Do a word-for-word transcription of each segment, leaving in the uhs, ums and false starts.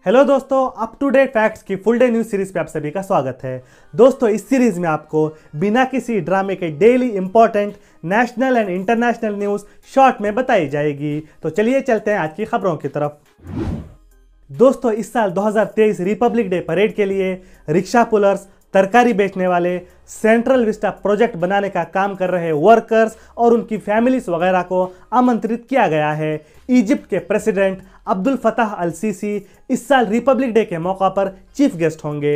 Hello दोस्तों, up to date facts की full day news series पे आप सभी का स्वागत है। दोस्तों, इस सीरीज में आपको बिना किसी ड्रामे के daily important national and international news short में बताई जाएगी। तो चलिए चलते हैं आज की खबरों की तरफ। दोस्तों, इस साल दो हज़ार तेईस रिपब्लिक डे परेड के लिए रिक्शा पुलर्स, तरकारी बेचने वाले, सेंट्रल विस्टा प्रोजेक्ट बनाने का काम कर रहे वर्कर्स और उनकी फैमिलीज वगैरह को आमंत्रित किया गया है। इजिप्ट के president Abdel Fattah al Sisi इस साल रिपब्लिक डे के मौका पर चीफ गेस्ट होंगे।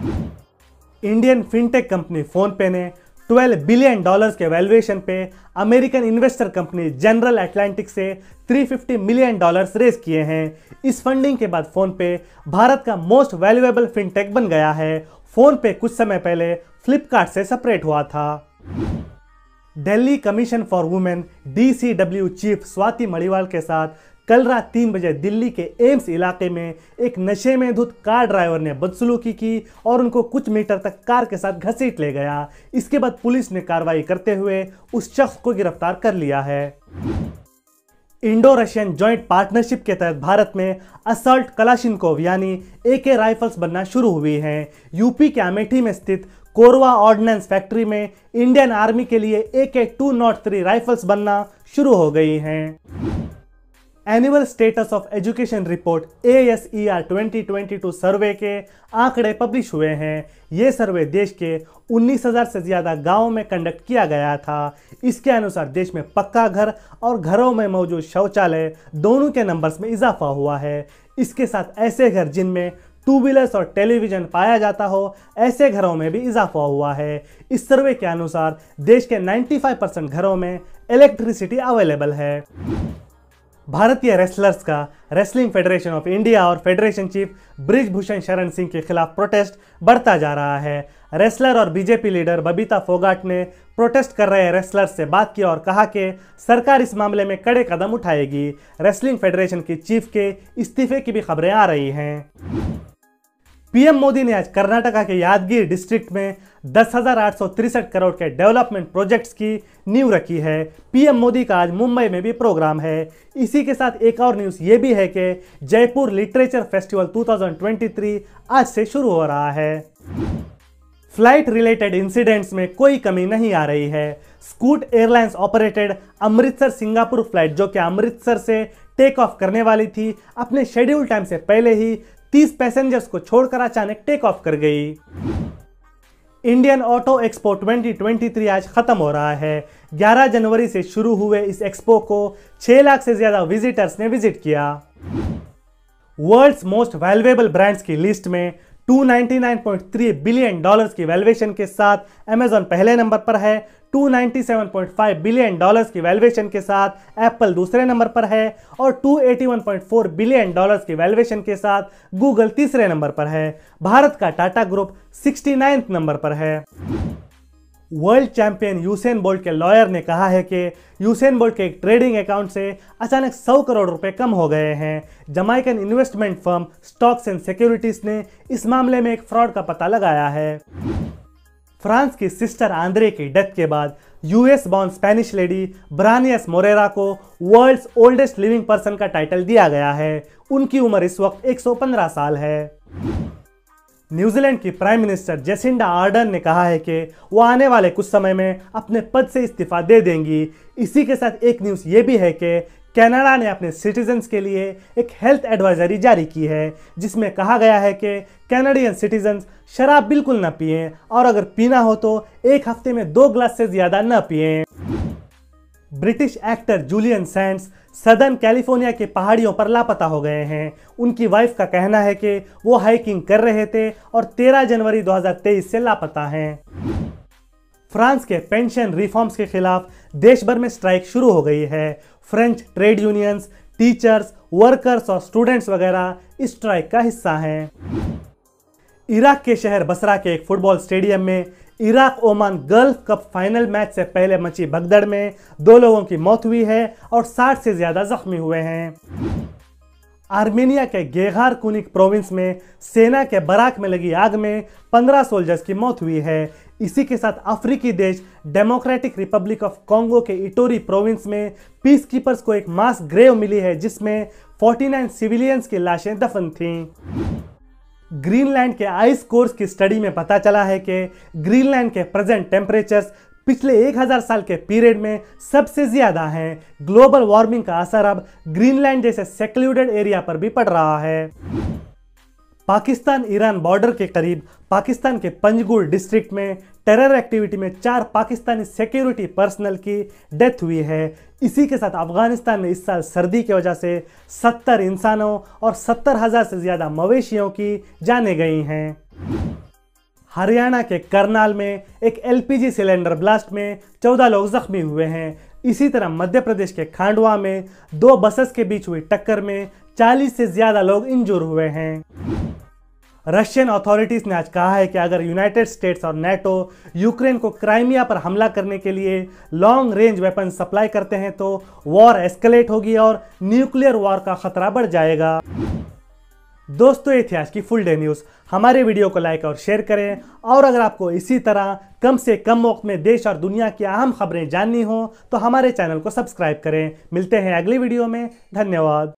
इंडियन फिनटेक कंपनी फोनपे ने बारह बिलियन डॉलर्स के वैल्यूएशन पे American investor company General Atlantic से तीन सौ पचास मिलियन डॉलर्स रेज किए हैं। इस फंडिंग के बाद फोनपे भारत का मोस्ट वैल्यूएबल फिनटेक बन गया है। फोनपे कुछ समय पहले फ्लिपकार्ट से सेपरेट हुआ था। Delhi Commission for Women D C W chief Swati Maliwal के साथ कल रात तीन बजे दिल्ली के एम्स इलाके में एक नशे में धुत कार ड्राइवर ने बदसलूकी की और उनको कुछ मीटर तक कार के साथ घसीट ले गया। इसके बाद पुलिस ने कार्रवाई करते हुए उस शख्स को गिरफ्तार कर लिया है। इंडो रशियन जॉइंट पार्टनरशिप के तहत भारत में असॉल्ट कलाशिनकोव यानी ए के राइफल्स बनना शुरू हुई हैं। यूपी के अमेठी में स्थित कोरवा ऑर्डिनेंस फैक्ट्री में इंडियन आर्मी के लिए ए के टू नॉट थ्री राइफल्स बनना शुरू हो गई हैं। Annual Status of Education Report A S E R twenty twenty two survey के आंकड़े पब्लिश हुए हैं। ये सर्वे देश के उन्नीस हज़ार से ज़्यादा गांवों में कंडक्ट किया गया था। इसके अनुसार देश में पक्का घर और घरों में मौजूद शौचालय दोनों के नंबर्स में इजाफा हुआ है। इसके साथ ऐसे घर जिनमें टू व्हीलर्स और टेलीविजन पाया जाता हो, ऐसे घरों में भी इजाफा हुआ है। इस सर्वे के अनुसार देश के पचानवे परसेंट घरों में इलेक्ट्रिसिटी अवेलेबल है। भारतीय रेसलर्स का रेसलिंग फेडरेशन ऑफ इंडिया और फेडरेशन चीफ ब्रिजभूषण शरण सिंह के खिलाफ प्रोटेस्ट बढ़ता जा रहा है। रेसलर और बीजेपी लीडर बबीता फोगाट ने प्रोटेस्ट कर रहे रेसलर्स से बात की और कहा कि सरकार इस मामले में कड़े कदम उठाएगी। रेसलिंग फेडरेशन की चीफ के इस्तीफे की भी खबरें आ रही हैं। पीएम मोदी ने आज कर्नाटका के यादगिरी डिस्ट्रिक्ट में दस हज़ार आठ सौ तिरसठ करोड़ के डेवलपमेंट प्रोजेक्ट्स की नींव रखी है। पीएम मोदी का आज मुंबई में भी प्रोग्राम है। इसी के साथ एक और न्यूज़ ये भी है कि जयपुर लिटरेचर फेस्टिवल दो हज़ार तेईस आज से शुरू हो रहा है। फ्लाइट रिलेटेड इंसिडेंट्स में कोई कमी नहीं आ रही है। Scoot airlines operated Amritsar Singapore flight जो कि अमृतसर से टेक ऑफ करने वाली थी, अपने शेड्यूल टाइम से पहले ही तीस पैसेंजर्स को छोड़कर अचानक टेक ऑफ कर गई। इंडियन ऑटो एक्सपो दो हज़ार तेईस आज खत्म हो रहा है। ग्यारह जनवरी से शुरू हुए इस एक्सपो को छह लाख से ज्यादा विजिटर्स ने विजिट किया। वर्ल्ड्स मोस्ट वैल्यूएबल ब्रांड्स की लिस्ट में दो सौ निन्यानवे पॉइंट तीन बिलियन डॉलर्स की वैल्यूएशन के साथ अमेजॉन पहले नंबर पर है। दो सौ सत्तानवे पॉइंट पाँच बिलियन डॉलर्स की वैल्यूएशन के साथ एप्पल दूसरे नंबर पर है और दो सौ इक्यासी पॉइंट चार बिलियन डॉलर्स की वैल्यूएशन के साथ गूगल तीसरे नंबर पर है। भारत का टाटा ग्रुप उनहत्तरवें नंबर पर है। वर्ल्ड चैंपियन यूसेन बोल्ट के लॉयर ने कहा है कि यूसेन बोल्ट के एक ट्रेडिंग अकाउंट से अचानक सौ करोड़ रुपए कम हो गए हैं। Jamaican investment firm Stocks and Securities ने इस मामले में एक फ्रॉड का पता लगाया है। फ्रांस की सिस्टर आंद्रे की डेथ के बाद US born Spanish lady Branyas Morera को वर्ल्ड्स ओल्डेस्ट लिविंग पर्सन का टाइटल दिया गया है। उनकी उम्र इस वक्त एक सौ पंद्रह साल है। न्यूजीलैंड की प्राइम मिनिस्टर जेसिंडा आर्डर्न ने कहा है कि वो आने वाले कुछ समय में अपने पद से इस्तीफा दे देंगी। इसी के साथ एक न्यूज़ ये भी है कि कनाडा ने अपने सिटीजन्स के लिए एक हेल्थ एडवाइजरी जारी की है, जिसमें कहा गया है कि कैनेडियन सिटीजन्स शराब बिल्कुल न पिएं और अगर पीना हो तो एक हफ्ते में दो ग्लास से ज़्यादा न पिएं। British actor Julian Sands Southern California के पहाड़ियों पर लापता हो गए हैं। उनकी वाइफ का कहना है कि वो हाइकिंग कर रहे थे और तेरह जनवरी दो हज़ार तेईस से लापता हैं। फ्रांस के पेंशन रिफॉर्म्स के खिलाफ देश भर में स्ट्राइक शुरू हो गई है। French trade unions, teachers, workers और स्टूडेंट्स वगैरह इस स्ट्राइक का हिस्सा हैं। इराक के शहर बसरा के एक फुटबॉल स्टेडियम में Iraq Oman Gulf Cup final match से पहले मची भगदड़ में दो लोगों की मौत हुई है और साठ से ज्यादा जख्मी हुए हैं। आर्मेनिया के गेगार कुनिक प्रोविंस में सेना के बराक में लगी आग में पंद्रह सोल्जर्स की मौत हुई है। इसी के साथ अफ्रीकी देश डेमोक्रेटिक रिपब्लिक ऑफ कॉन्गो के इटोरी प्रोविंस में पीस कीपर्स को एक मास ग्रेव मिली है, जिसमें उनचास सिविलियंस की लाशें दफन थीं। ग्रीनलैंड के आइस कोर्स की स्टडी में पता चला है कि ग्रीनलैंड के प्रेजेंट टेम्परेचर्स पिछले एक हज़ार साल के पीरियड में सबसे ज्यादा हैं। ग्लोबल वार्मिंग का असर अब ग्रीनलैंड जैसे सेक्लूडेड एरिया पर भी पड़ रहा है। पाकिस्तान ईरान बॉर्डर के करीब पाकिस्तान के पंजगुर डिस्ट्रिक्ट में टेरर एक्टिविटी में चार पाकिस्तानी सिक्योरिटी पर्सनल की डेथ हुई है। इसी के साथ अफगानिस्तान में इस साल सर्दी की वजह से सत्तर इंसानों और सत्तर हजार से ज्यादा मवेशियों की जानें गई हैं। हरियाणा के करनाल में एक एलपीजी सिलेंडर ब्लास्ट में चौदह लोग जख्मी हुए हैं। इसी तरह मध्य प्रदेश के खांडवा में दो बसेस के बीच हुई टक्कर में चालीस से ज्यादा लोग इंजूर हुए हैं। रशियन अथॉरिटीज ने आज कहा है कि अगर यूनाइटेड स्टेट्स और नेटो यूक्रेन को क्राइमिया पर हमला करने के लिए लॉन्ग रेंज वेपन सप्लाई करते हैं तो वॉर एस्केलेट होगी और न्यूक्लियर वॉर का खतरा बढ़ जाएगा। दोस्तों, ये थी आज की फुल डे न्यूज़। हमारे वीडियो को लाइक और शेयर करें और अगर आपको इसी तरह कम से कम वक्त में देश और दुनिया की अहम खबरें जाननी हो तो हमारे चैनल को सब्सक्राइब करें। मिलते हैं अगली वीडियो में। धन्यवाद।